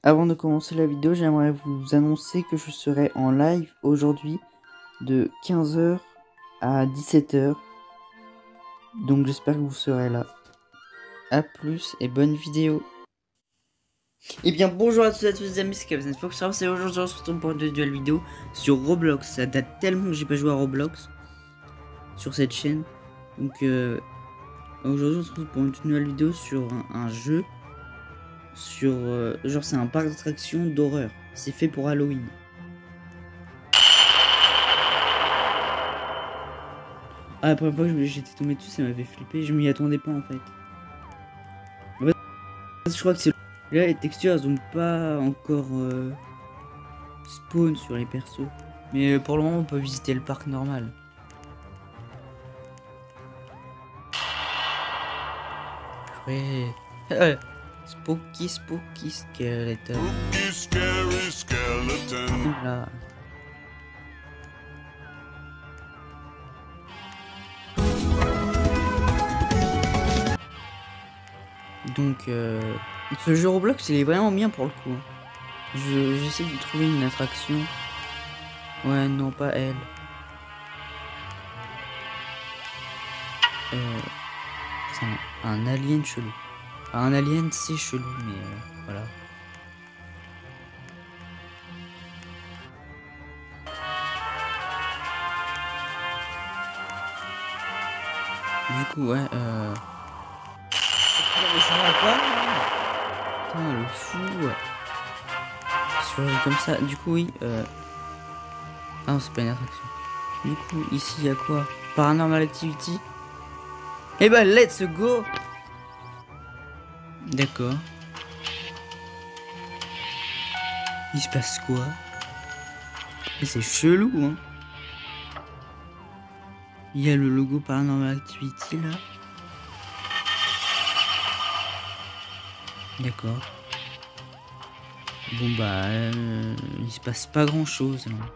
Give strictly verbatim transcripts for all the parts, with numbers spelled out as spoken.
Avant de commencer la vidéo, j'aimerais vous annoncer que je serai en live aujourd'hui de quinze heures à dix-sept heures. Donc j'espère que vous serez là. A plus et bonne vidéo. Et bien bonjour à tous et à tous les amis, c'est Captain Fox. C'est aujourd'hui on se retrouve pour une nouvelle vidéo sur Roblox. Ça date tellement que j'ai pas joué à Roblox sur cette chaîne. Donc euh, aujourd'hui on se retrouve pour une toute nouvelle vidéo sur un, un jeu. Sur euh, genre c'est un parc d'attractions d'horreur. C'est fait pour Halloween. Ah, la première fois que j'étais tombé dessus, ça m'avait flippé. Je m'y attendais pas en fait. En fait, je crois que c'est là les textures elles ont pas encore euh, spawn sur les persos. Mais pour le moment on peut visiter le parc normal. Ouais. Spooky spooky skeleton. Spooky scary skeleton. Là. Donc euh, ce jeu Roblox il est vraiment bien pour le coup. Je j'essaie de trouver une attraction. Ouais non pas elle. Euh, c'est un, un alien chelou. Enfin, un alien c'est chelou mais euh, voilà. Du coup ouais euh... mais ça va pas. Putain le fou. Sur un jeu comme ça. Du coup oui euh... ah non c'est pas une attraction. Du coup ici il y a quoi? Paranormal Activity. Et bah let's go. D'accord. Il se passe quoi? Et c'est chelou hein. Il y a le logo Paranormal Activity là. D'accord. Bon bah euh, il se passe pas grand chose hein.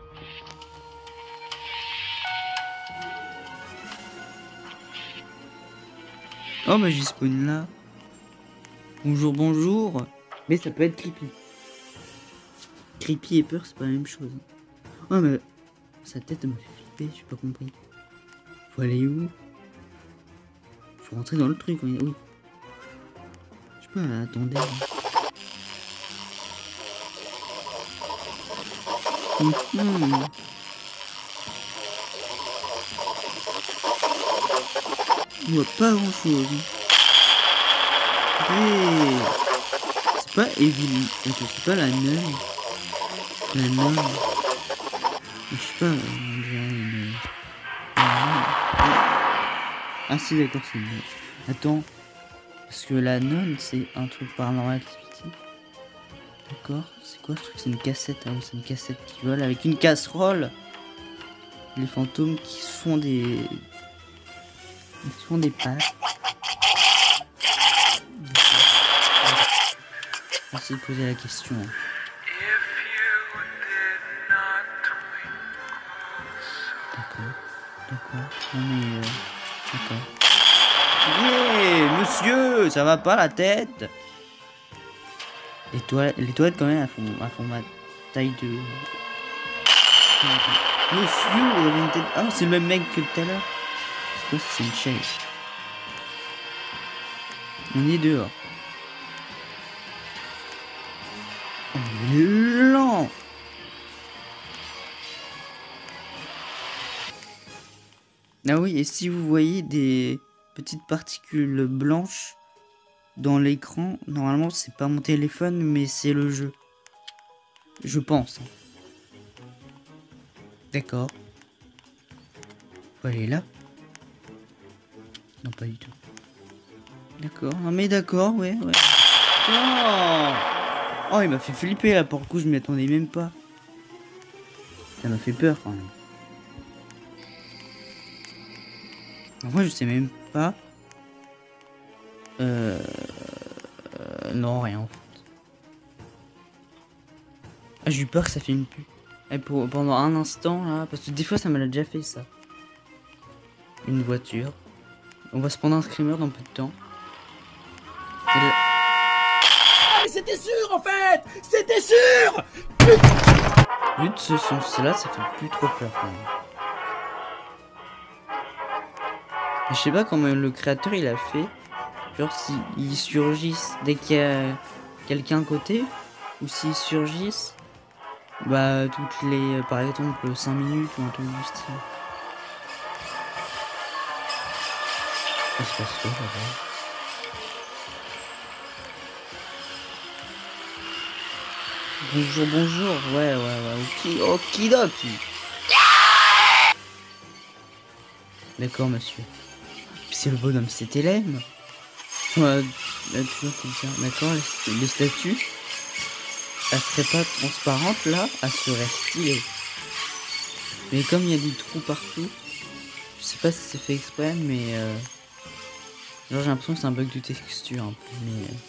Oh bah j'ai spawn là. Bonjour bonjour. Mais ça peut être creepy. Creepy et peur c'est pas la même chose. Oh mais sa tête m'a fait flipper, j'ai pas compris. Faut aller où? Faut rentrer dans le truc, oui. Je sais pas, attendez. Mmh. On voit pas grand chose. Hey. C'est pas Evil. C'est pas la nonne. La nonne. Je sais pas, on dirait une... Ah si d'accord c'est une... Attends. Parce que la nonne c'est un truc Paranormal Activity. D'accord. C'est quoi ce truc? C'est une cassette. Ah oui c'est une cassette qui vole avec une casserole. Les fantômes qui se font des... Ils se font des pattes. Merci de poser la question. D'accord. D'accord. Non mais... Euh... D'accord. Yeah, monsieur, ça va pas la tête? Les toilettes, les toilettes quand même, elles font, elles font ma taille de... Monsieur, vous avez une tête... Ah, c'est le même mec que tout à l'heure. C'est quoi ça? C'est une chaise. On est dehors. On est lent. Ah oui, et si vous voyez des petites particules blanches dans l'écran, normalement c'est pas mon téléphone mais c'est le jeu. Je pense. D'accord. Faut aller là? Non pas du tout. D'accord, non mais d'accord, ouais, ouais. Oh, oh il m'a fait flipper là pour le coup, je m'y attendais même pas. Ça m'a fait peur quand même. En vrai je sais même pas. Euh... euh non rien en fait. Ah, j'ai eu peur que ça filme plus. Et pour, pendant un instant là, parce que des fois ça m'a déjà fait ça. Une voiture. On va se prendre un screamer dans peu de temps. Et là... c'était sûr en fait. C'était sûr. Vu de ce sens-là, ça fait plus trop peur quand même. Je sais pas comment le créateur il a fait. Genre s'ils surgissent dès qu'il y a quelqu'un à côté. Ou s'ils surgissent bah toutes les par exemple cinq minutes ou un truc du style. Ça se passe quoi là-bas? Bonjour, bonjour, ouais, ouais, ouais, ok, okidoki. D'accord, monsieur. C'est le bonhomme, c'est Hélène. Ouais, là, tu vois, comme ça. D'accord, les, les statues, elles seraient pas transparentes là, elles seraient stylées. Mais comme il y a des trous partout, je sais pas si c'est fait exprès, mais euh, genre j'ai l'impression que c'est un bug de texture un peu, mais. Euh...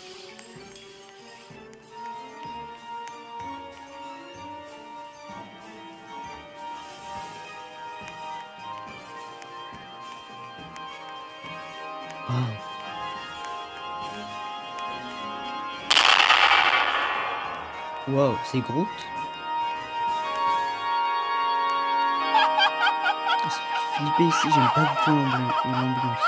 Oh. Wow, c'est Groot. Ça fait flipper ici, j'aime pas du tout l'ambiance.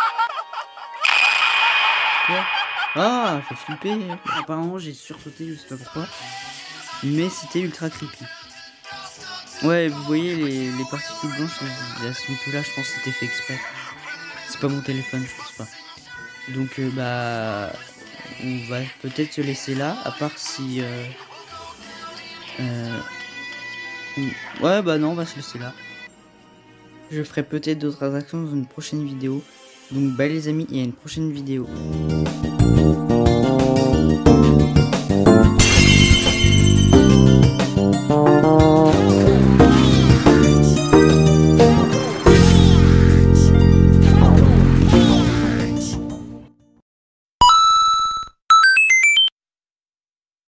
Quoi? Ah, ça fait flipper. Apparemment, j'ai sursauté, je sais pas pourquoi. Mais c'était ultra creepy. Ouais, vous voyez les, les particules blanches, elles sont plus là, je pense que c'était fait exprès. C'est pas mon téléphone, je pense pas. Donc, euh, bah. On va peut-être se laisser là, à part si. Euh, euh, ouais, bah non, on va se laisser là. Je ferai peut-être d'autres attractions dans une prochaine vidéo. Donc, bye les amis, et à une prochaine vidéo.